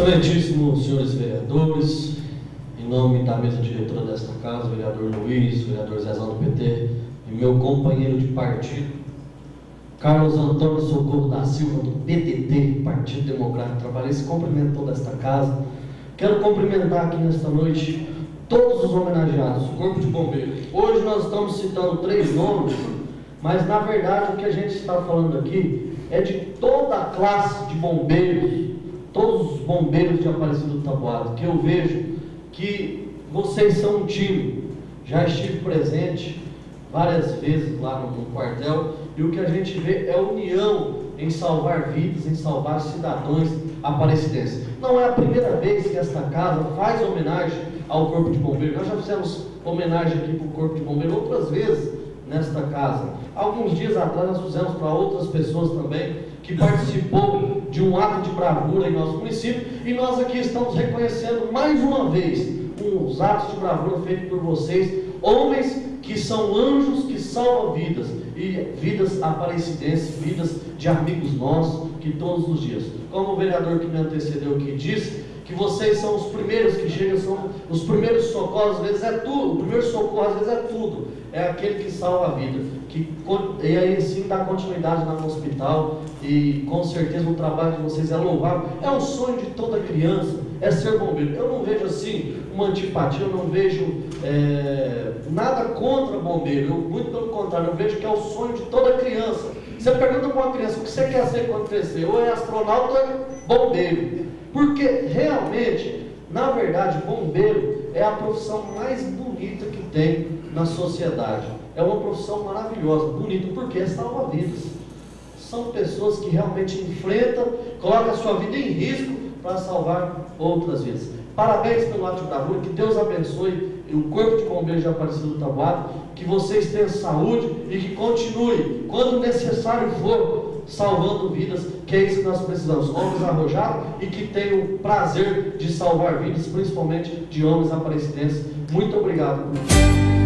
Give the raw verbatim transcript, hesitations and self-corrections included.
Excelentíssimos senhores vereadores, em nome da mesa diretora desta casa, vereador Luiz, vereador Zezão do P T e meu companheiro de partido, Carlos Antônio Socorro da Silva, do P D T, Partido Democrático Trabalhista, cumprimento toda esta casa. Quero cumprimentar aqui nesta noite todos os homenageados, o Corpo de Bombeiros. Hoje nós estamos citando três nomes, mas na verdade o que a gente está falando aqui é de toda a classe de bombeiros, todos os bombeiros de Aparecido do Taboado, que eu vejo que vocês são um time. Já estive presente várias vezes lá no, no quartel, e o que a gente vê é união em salvar vidas, em salvar cidadãos aparecidenses. Não é a primeira vez que esta casa faz homenagem ao Corpo de Bombeiros. Nós já fizemos homenagem aqui para o Corpo de Bombeiros outras vezes nesta casa. Alguns dias atrás nós fizemos para outras pessoas também, que participou de um ato de bravura em nosso município, e nós aqui estamos reconhecendo mais uma vez os atos de bravura feitos por vocês, homens que são anjos que salvam vidas, e vidas aparecidenses, vidas de amigos nossos, que todos os dias, como o vereador que me antecedeu aqui disse, que vocês são os primeiros que chegam, são os primeiros socorros, às vezes é tudo, o primeiro socorro às vezes é tudo, é aquele que salva a vida, que, e aí sim dá continuidade no hospital, e com certeza o trabalho de vocês é louvável, é o sonho de toda criança, é ser bombeiro. Eu não vejo assim uma antipatia, eu não vejo é, nada contra bombeiro, eu, muito pelo contrário, eu vejo que é o sonho de toda criança. Você pergunta para uma criança o que você quer ser quando crescer, ou é astronauta ou é bombeiro, porque realmente, na verdade, bombeiro é a profissão mais bonita que tem na sociedade. É uma profissão maravilhosa, bonita, porque salva vidas. São pessoas que realmente enfrentam, colocam a sua vida em risco para salvar outras vidas. Parabéns pelo ato de bravura, que Deus abençoe o Corpo de Bombeiros de Aparecido do Taboado, que vocês tenham saúde e que continue, quando necessário for, salvando vidas, que é isso que nós precisamos. Homens arrojados e que tenham o prazer de salvar vidas, principalmente de homens aparecidenses. Muito obrigado.